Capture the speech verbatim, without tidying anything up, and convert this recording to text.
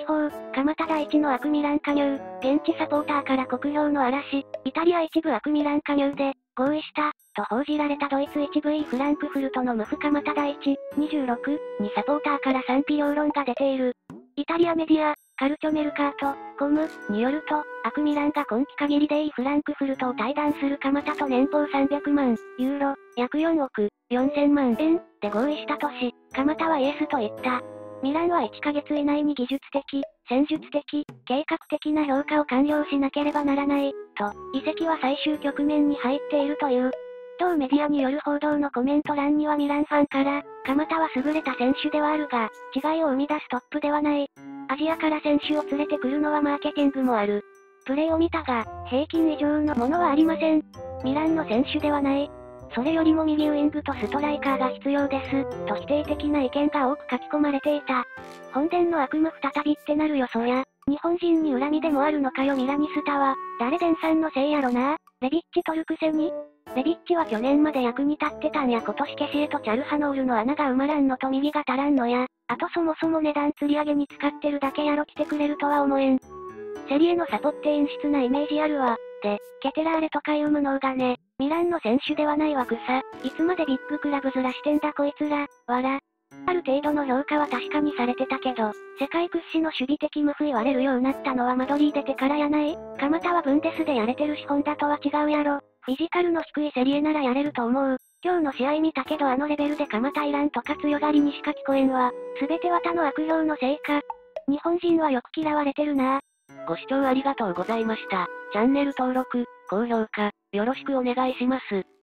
地方、蒲田第一の悪ミラン加入、現地サポーターから酷評の嵐、イタリア一部悪ミラン加入で、合意した、と報じられたドイツ一部 E フランクフルトの無負蒲田第一、にじゅうろく、にサポーターから賛否両論が出ている。イタリアメディア、カルチョメルカート、コム、によると、アクミランが今季限りで E フランクフルトを退団する蒲田と年俸さんびゃくまん、ユーロ、約よんおく、よんせんまんえん、で合意したとし、蒲田はイエスと言った。ミランはいっかげつ以内に技術的、戦術的、計画的な評価を完了しなければならない、と、移籍は最終局面に入っているという。同メディアによる報道のコメント欄にはミランファンから、蒲田は優れた選手ではあるが、違いを生み出すトップではない。アジアから選手を連れてくるのはマーケティングもある。プレーを見たが、平均以上のものはありません。ミランの選手ではない。それよりも右ウイングとストライカーが必要です、と否定的な意見が多く書き込まれていた。本殿の悪夢再びってなるよそりゃ。日本人に恨みでもあるのかよミラニスタは、誰デンさんのせいやろな。レビッチ取るくせにレビッチは去年まで役に立ってたんや今年ケシエとチャルハノールの穴が埋まらんのと右が足らんのや。あとそもそも値段釣り上げに使ってるだけやろ来てくれるとは思えん。セリエのサポって陰湿なイメージあるわ。で、ケテラーレとかいう無能がね、ミランの選手ではないわくさ。いつまでビッグクラブ面してんだこいつら、わら。ある程度の評価は確かにされてたけど、世界屈指の守備的無負言われるようになったのはマドリー出てからやない。蒲田はブンデスでやれてるしホンダとは違うやろ。フィジカルの低いセリエならやれると思う。今日の試合見たけどあのレベルで蒲田いらんとか強がりにしか聞こえんわ。すべては他の悪評のせいか。日本人はよく嫌われてるな。 ご視聴ありがとうございました。チャンネル登録、高評価、よろしくお願いします。